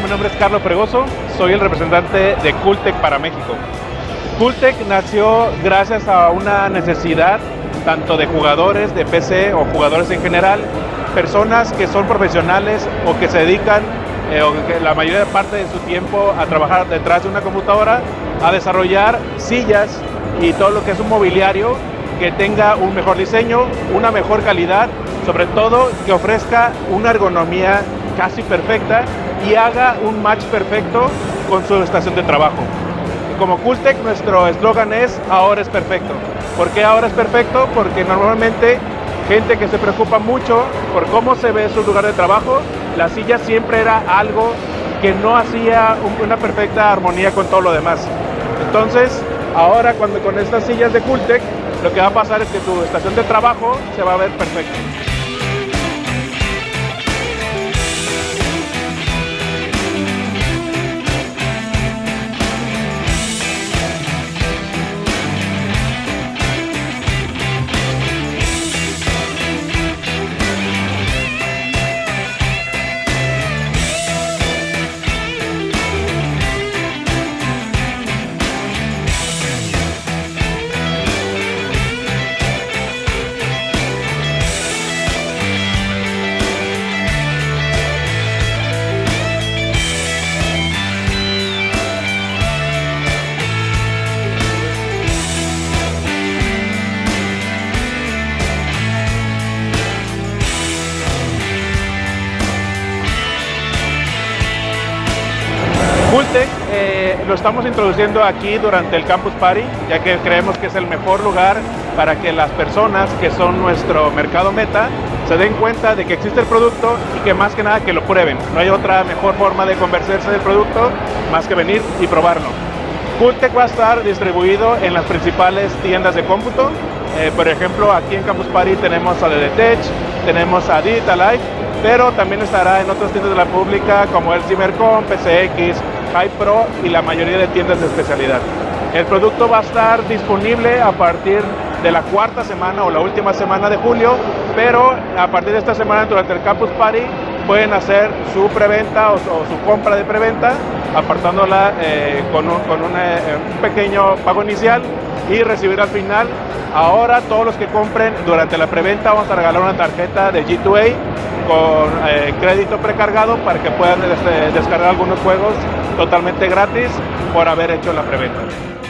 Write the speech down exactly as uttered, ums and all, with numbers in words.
mi nombre es Carlos Fregoso, soy el representante de Cooltech para México. Cooltech nació gracias a una necesidad tanto de jugadores de P C o jugadores en general, personas que son profesionales o que se dedican eh, o que la mayoría de parte de su tiempo a trabajar detrás de una computadora, a desarrollar sillas y todo lo que es un mobiliario que tenga un mejor diseño, una mejor calidad, sobre todo que ofrezca una ergonomía casi perfecta y haga un match perfecto con su estación de trabajo. Como Cooltech, nuestro eslogan es "Ahora es perfecto". ¿Por qué ahora es perfecto? Porque normalmente gente que se preocupa mucho por cómo se ve su lugar de trabajo, la silla siempre era algo que no hacía una perfecta armonía con todo lo demás. Entonces, ahora cuando con estas sillas de Cooltech, lo que va a pasar es que tu estación de trabajo se va a ver perfecta. Cooltech eh, lo estamos introduciendo aquí durante el Campus Party, ya que creemos que es el mejor lugar para que las personas que son nuestro mercado meta se den cuenta de que existe el producto y que más que nada que lo prueben. No hay otra mejor forma de convencerse del producto más que venir y probarlo. Cooltech va a estar distribuido en las principales tiendas de cómputo. Eh, por ejemplo, aquí en Campus Party tenemos a D D Tech, tenemos a Digital Life, pero también estará en otras tiendas de la pública como el Cimercom, P C X, Hypro y la mayoría de tiendas de especialidad. El producto va a estar disponible a partir de la cuarta semana o la última semana de julio, pero a partir de esta semana durante el Campus Party pueden hacer su preventa o, o su compra de preventa, apartándola eh, con, un, con una, un pequeño pago inicial y recibir al final. Ahora todos los que compren durante la preventa vamos a regalar una tarjeta de G dos A con eh, crédito precargado para que puedan este, descargar algunos juegos totalmente gratis por haber hecho la preventa.